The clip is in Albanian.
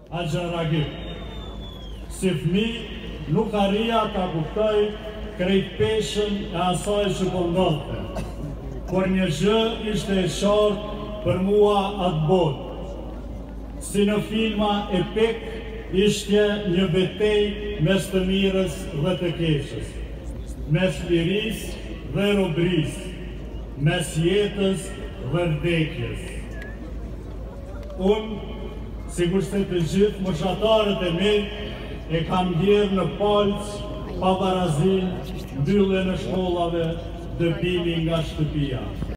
Agjaragim. Si fëmi, nuk arria ta kuptoj krejt peshën e asaj që po ndodhte. Por një gjë ishte e qartë për mua atë botë. Si në filma epik, ishte një betejë mes të mirës dhe të keqes, mes lirisë dhe robërisë, mes jetës dhe vdekjes. Unë, sikur se të gjithë moshatarët e mi, e kam ndjerë në palç, pa barazin, mbyllje në shkollave, dëbimi nga shtëpia.